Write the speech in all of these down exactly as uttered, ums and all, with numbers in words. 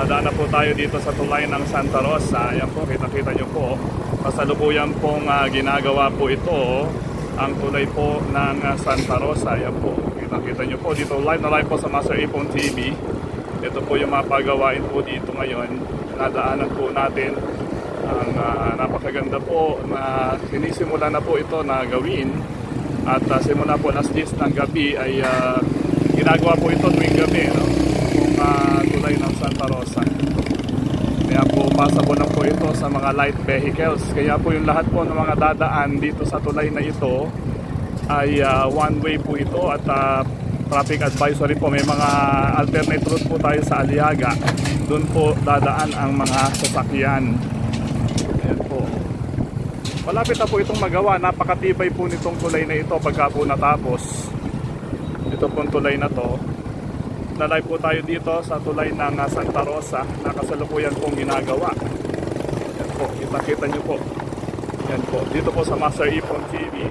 Nadaan na po tayo dito sa tulay ng Santa Rosa. Ayan po, kita-kita nyo po. Kasalukuyan pong uh, ginagawa po ito, ang tulay po ng uh, Santa Rosa. Ayan po, kita-kita nyo po. Dito live na live po sa Master Ipon T V. Ito po yung mga pagawain po dito ngayon. Nadaanan po natin ang uh, napakaganda po na sinisimula na po ito na gawin. At uh, simula po alas diyes ng gabi ay uh, ginagawa po ito tuwing gabi, no? Kung uh, tulay ng Santa Rosa. Kaya po passable na po ito sa mga light vehicles. Kaya po yung lahat po ng mga dadaan dito sa tulay na ito ay uh, one way po ito at uh, traffic advisory po. May mga alternate route po tayo sa Aliaga. Doon po dadaan ang mga sasakyan. Ayan po. Malapit na po itong magawa. Napakatibay po nitong tulay na ito pagka po natapos. Ito pong tulay na to. Nalay po tayo dito sa tulay ng Santa Rosa na kasalukuyan pong ginagawa. Yan po, kita-kita nyo po. Yan po, dito po sa Master Ipon T V.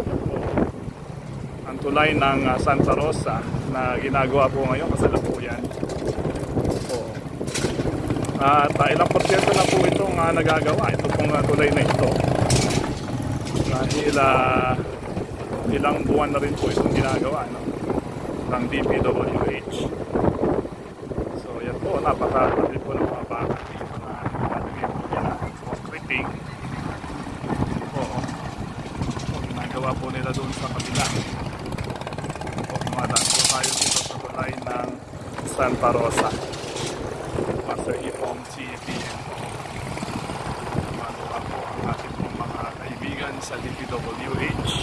Ang tulay ng Santa Rosa na ginagawa po ngayon kasalukuyan. Po. At uh, ilang porsyento na po itong uh, nagagawa. Ito pong uh, tulay na ito. Dahil uh, ilang buwan na rin po itong ginagawa, no? Ng D P W H. So yan po, napakatabi po ng mga baka dito na nakalagay po yan ang concreting. Po, so, ginagawa po nila doon sa kabila. Po, dumadaan po tayo dito sa tulay ng Santa Rosa. Master Ipon T V. Gumagawa po ang ating mga kaibigan sa D P W H.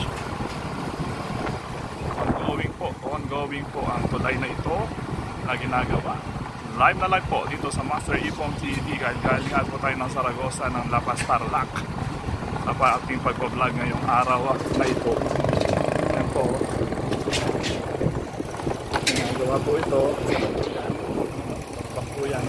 Ongoing po, ongoing po ang tulay na ito na ginagawa. Live na live po dito sa Master Ipon T V. Galing po tayo ng Saragosa ng La Paz, Tarlac sa ating pagbablog ngayong araw na ito. Yan po, ginagawa po ito. Pagpak po yan.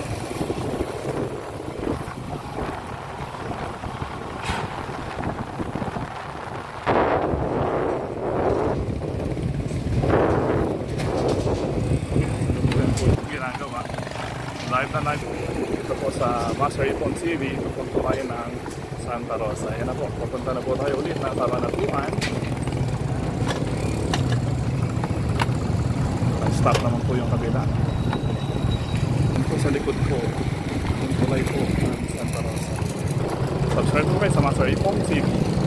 Live na live dito po sa Master Ipon T V. Ito po tulay ng Santa Rosa. Ayan na po, pupunta na po tayo ulit na sa Manatuan. Stop naman po yung kabila. Ito po sa likod po yung tulay po ng Santa Rosa. Subscribe po kayo sa Master Ipon T V.